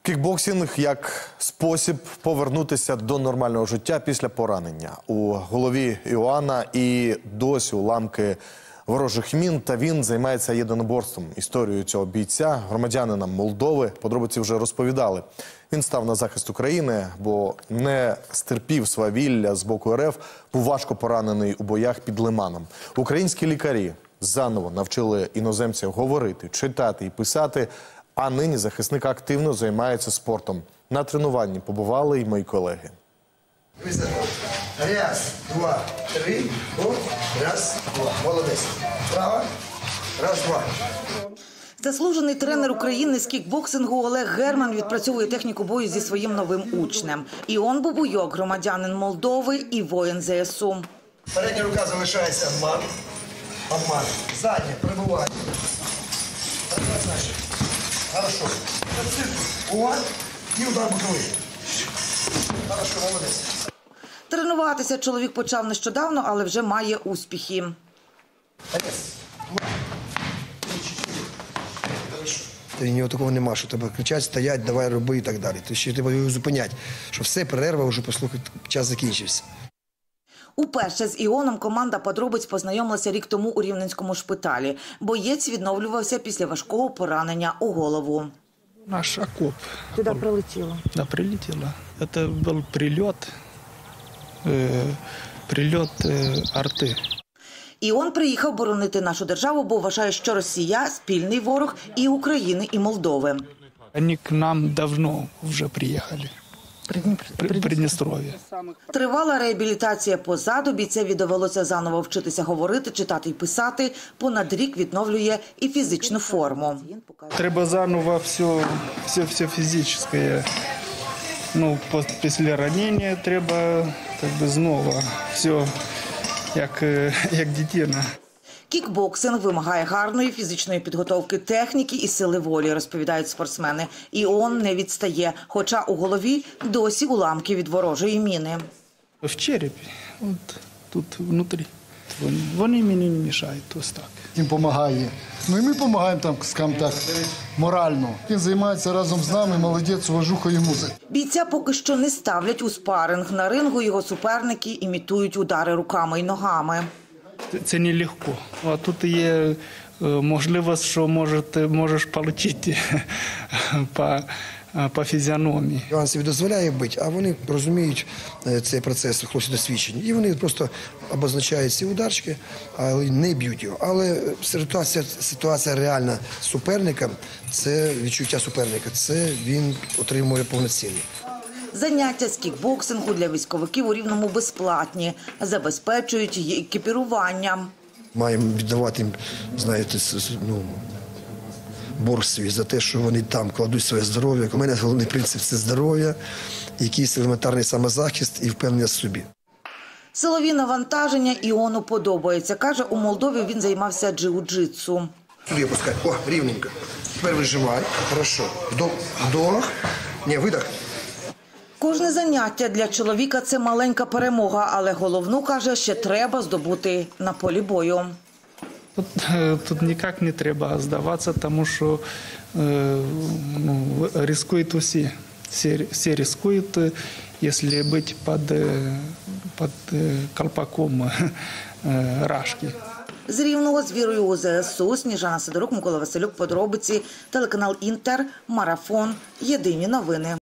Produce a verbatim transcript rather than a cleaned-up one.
Кікбоксинг як спосіб повернутися до нормального життя після поранення. У голові Іоанна і досі уламки ворожих мін, та він займається єдиноборством. Історію цього бійця, громадянина Молдови, подробиці вже розповідали. Він став на захист України, бо не стерпів свавілля з боку РФ, був важко поранений у боях під Лиманом. Українські лікарі заново навчили іноземців говорити, читати і писати, а нині захисник активно займається спортом. На тренуванні побували і мої колеги. Раз, два, три, раз, два. Молодець. Право. Раз, два. Заслужений тренер України з кікбоксингу Олег Герман відпрацьовує техніку бою зі своїм новим учнем. Іон Бубуйок – громадянин Молдови і воїн зе ес у. Передня рука залишається обман. Обман. Задня прибуває. Хорошо. Увага. І удар боковий. Хорошо, молодець. Тренуватися чоловік почав нещодавно, але вже має успіхи. У нього такого нема, що тебе кричать, стоять, давай роби і так далі. Тобто ще треба його зупиняти, що все, перерва, вже послухай, час закінчився. Уперше з Іоном команда подробиць познайомилася рік тому у Рівненському шпиталі. Боєць відновлювався після важкого поранення у голову. Наш окоп. Туди прилетіло? Да, прилетело. Это был прилет, э, прилет э, арти. Іон приїхав боронити нашу державу, бо вважає, що Росія – спільний ворог і України, і Молдови. Они к нам давно уже приехали. При- Приднестровье. Тривала реабілітація позаду, бійцеві довелося заново вчитися говорити, читати і писати. Понад рік відновлює і фізичну форму. Треба заново все, все, все физическое. Ну, пос- після ранения треба как бы знову все, як, е, як дитина. Кікбоксинг вимагає гарної фізичної підготовки, техніки і сили волі, розповідають спортсмени. Іон не відстає, хоча у голові досі уламки від ворожої міни. В черепі, от тут внутрі. Вони, вони мені не мішають, ось так. Він допомагає. Ну і ми допомагаємо там, скажімо так, морально. Він займається разом з нами, молодець, уважуха йому. Бійця поки що не ставлять у спаринг. На рингу його суперники імітують удари руками і ногами. Це нелегко. А тут є е, можливість, що можете, можеш отримати по, по фізіономії. Іван собі дозволяє бити, а вони розуміють е, цей процес, хлопці досвідчені. І вони просто обозначають ці ударчики, але не б'ють його. Але ситуація, ситуація реальна з суперником, це відчуття суперника, це він отримує повноцінно. Заняття з кікбоксингу для військовиків у Рівному безплатні. Забезпечують її екіпіруванням. Маємо віддавати їм, знаєте, с- с- ну, борг свій за те, що вони там кладуть своє здоров'я. У мене головний принцип – це здоров'я, якийсь елементарний самозахист і впевненість в собі. Силові навантаження Іону подобаються. Каже, у Молдові він займався джиу-джитсу. Сюди опускай. О, рівненько. Тепер вижимай. Хорошо. Вдох. Вдох. Ні, видох. Кожне заняття для чоловіка – це маленька перемога, але головну, каже, ще треба здобути на полі бою. Тут, е, тут ніяк не треба здаватися, тому що е, ну, ризикують усі. Всі, всі ризикують, е, якщо бути під, е, під е, колпаком е, рашки. З Рівного з вірою у зе ес у Сніжана Сидорук, Микола Василюк, подробиці, телеканал Інтер, Марафон, Єдині новини.